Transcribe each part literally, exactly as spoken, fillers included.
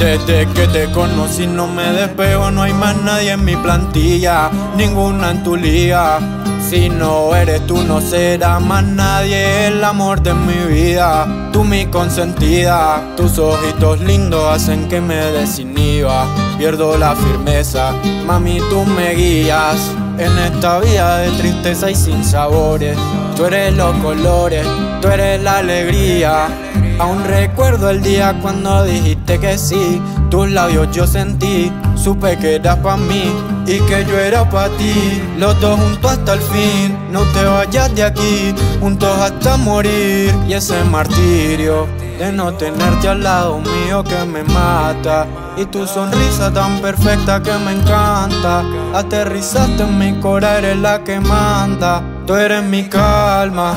Desde que te conocí no me despego, no hay más nadie en mi plantilla, ninguna en tu liga. Si no eres tú no será más nadie el amor de mi vida. Tú mi consentida, tus ojitos lindos hacen que me desinhiba. Pierdo la firmeza, mami tú me guías en esta vida de tristeza y sin sabores. Tú eres los colores, tú eres la alegría. Aún recuerdo el día cuando dijiste que sí. Tus labios yo sentí, supe que eras pa' mí y que yo era pa' ti. Los dos juntos hasta el fin, no te vayas de aquí, juntos hasta morir. Y ese martirio de no tenerte al lado mío que me mata, y tu sonrisa tan perfecta que me encanta. Aterrizaste en mi cora, eres la que manda, tú eres mi calma.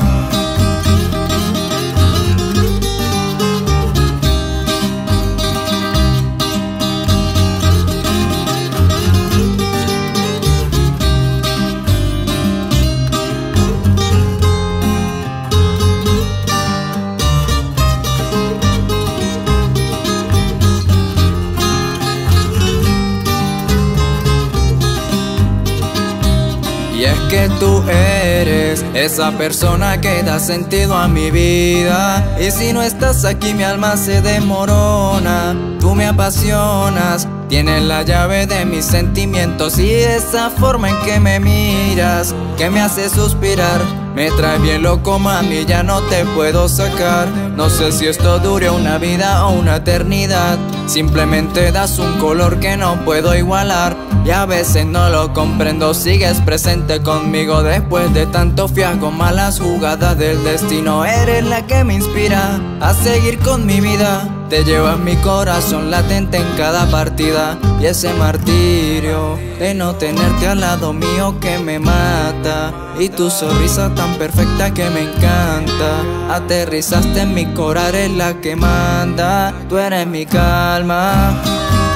Y es que tú eres esa persona que da sentido a mi vida. Y si no estás aquí mi alma se desmorona. Tú me apasionas, tienes la llave de mis sentimientos. Y esa forma en que me miras, que me hace suspirar, me trae bien loco mami, ya no te puedo sacar. No sé si esto dure una vida o una eternidad. Simplemente das un color que no puedo igualar. Y a veces no lo comprendo, sigues presente conmigo después de tanto fiasco, malas jugadas del destino. Eres la que me inspira a seguir con mi vida. Te llevas mi corazón latente en cada partida. Y ese martirio de no tenerte al lado mío que me mata. Y tu sonrisa tan perfecta que me encanta. Aterrizaste en mi cora, eres la que manda, tú eres mi calma.